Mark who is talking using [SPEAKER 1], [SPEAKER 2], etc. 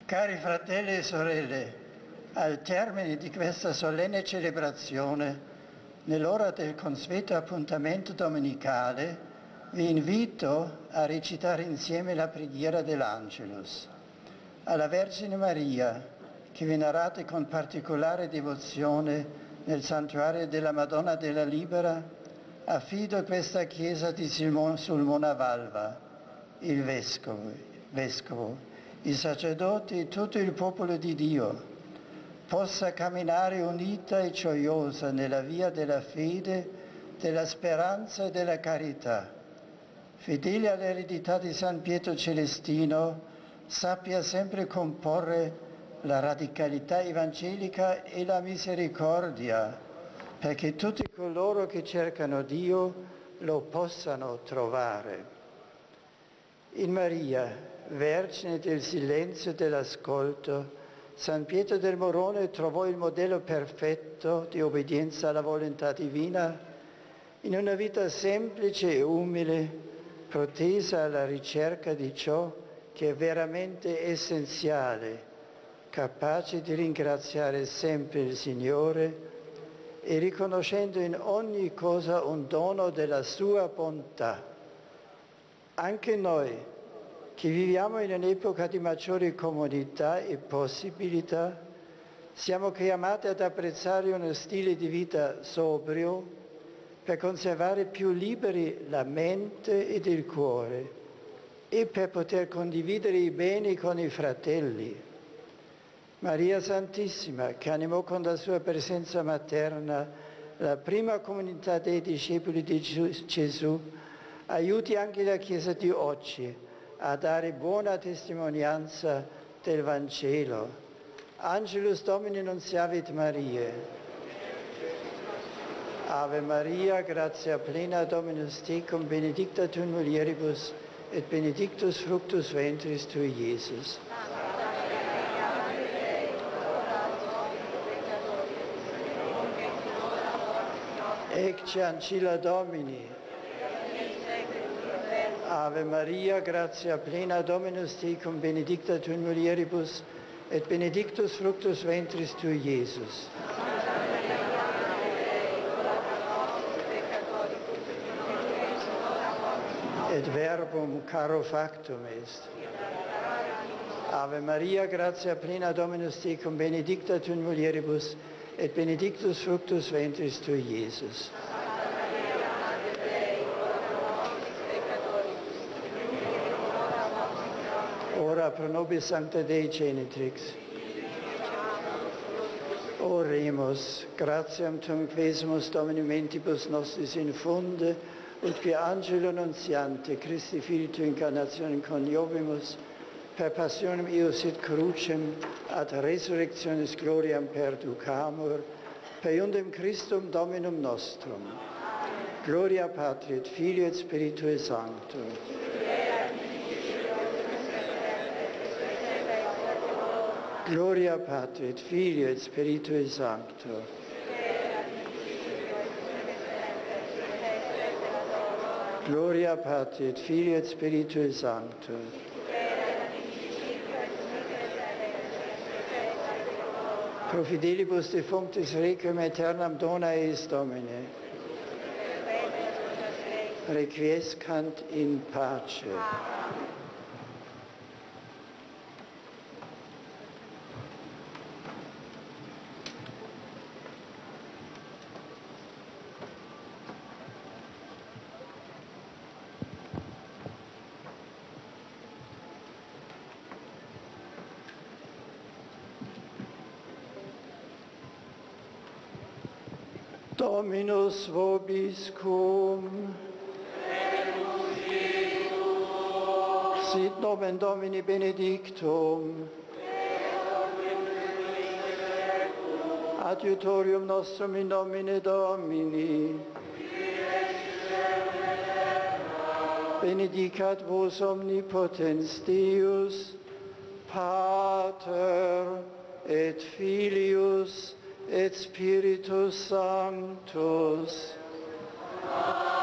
[SPEAKER 1] Cari fratelli e sorelle, al termine di questa solenne celebrazione, nell'ora del consueto appuntamento domenicale, vi invito a recitare insieme la preghiera dell'Angelus. Alla Vergine Maria, che venerate con particolare devozione nel santuario della Madonna della Libera, affido questa chiesa di Sulmona Valva, il vescovo, i sacerdoti e tutto il popolo di Dio, possa camminare unita e gioiosa nella via della fede, della speranza e della carità. Fedele all'eredità di San Pietro Celestino, sappia sempre comporre la radicalità evangelica e la misericordia, perché tutti coloro che cercano Dio lo possano trovare. In Maria, Vergine del silenzio e dell'ascolto, San Pietro del Morone trovò il modello perfetto di obbedienza alla volontà divina in una vita semplice e umile, protesa alla ricerca di ciò che è veramente essenziale, capace di ringraziare sempre il Signore e riconoscendo in ogni cosa un dono della sua bontà. Anche noi, che viviamo in un'epoca di maggiori comodità e possibilità, siamo chiamati ad apprezzare uno stile di vita sobrio per conservare più liberi la mente ed il cuore e per poter condividere i beni con i fratelli. Maria Santissima, che animò con la sua presenza materna la prima comunità dei discepoli di Gesù, aiuti anche la Chiesa di oggi a dare buona testimonianza del Vangelo. Angelus Domini Nuntiavit Mariae. Ave Maria, gratia plena, Dominus tecum, benedicta tu in mulieribus, et benedictus fructus ventris tui, Iesus. Ecce ancilla Domini. Ave Maria, gratia plena, Dominus tecum, benedicta tu in mulieribus, et benedictus fructus ventris tui, Iesus. Et verbum caro factum est. Ave Maria, gratia plena, Dominus tecum, benedicta tu in mulieribus, et benedictus fructus ventris tui, Iesus. Ora pro nobis Sancta Dei Genitrix. Oremus, gratiam tum quesimus Domini mentibus nostris infunde, ut qui angelo nuntiante Christi Filii tu incarnationem coniovimus, per passionem eius et crucem ad resurrectionis gloriam perducamur, per iundem Christum Dominum nostrum. Gloria Patri et Filii et Spiritui Sancto. Gloria Patri et Filii et Spiritui Sancto. Gloria Patri et Filii et Spiritui Sancto. Pro fidelibus defunctis requiem aeternam dona eis Domine. Requiescant in pace. Dominus vobiscum. Sit nomen Domini benedictum. Adiutorium nostrum in nomine Domini. Benedicat vos omnipotens Deus, Pater et Filius et Spiritus Sanctus. Amen.